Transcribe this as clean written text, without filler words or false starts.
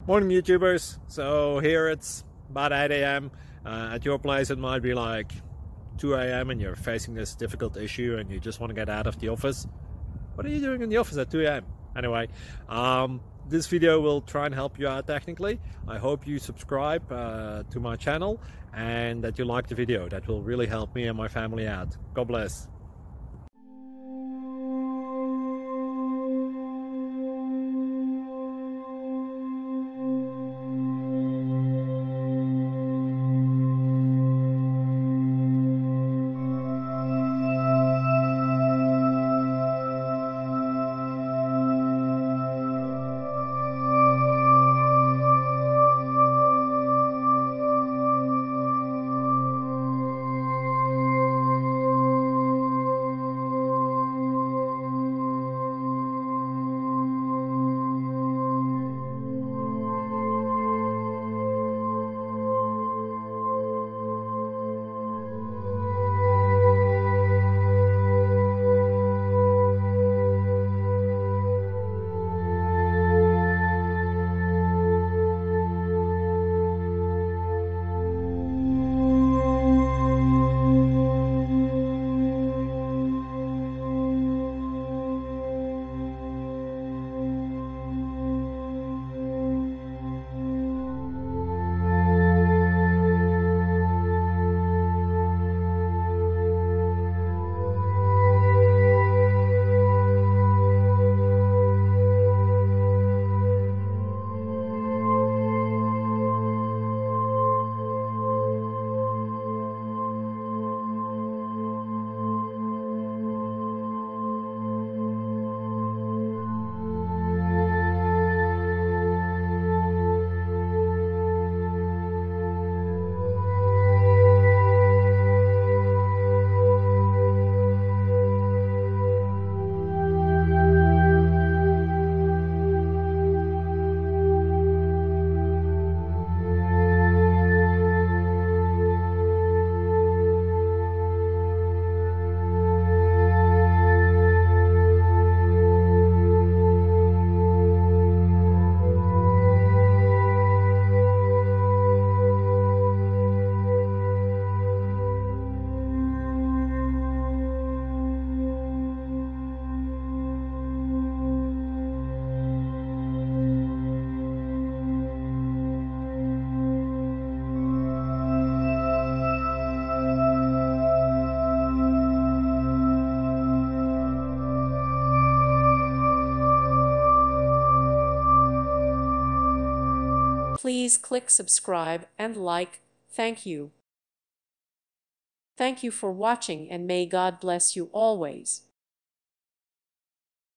Morning YouTubers. So here it's about 8 a.m. At your place it might be like 2 a.m. and you're facing this difficult issue and you just want to get out of the office. What are you doing in the office at 2 a.m.? Anyway, this video will try and help you out technically. I hope you subscribe to my channel and that you like the video. That will really help me and my family out. God bless. Please click subscribe and like. Thank you. Thank you for watching and may God bless you always.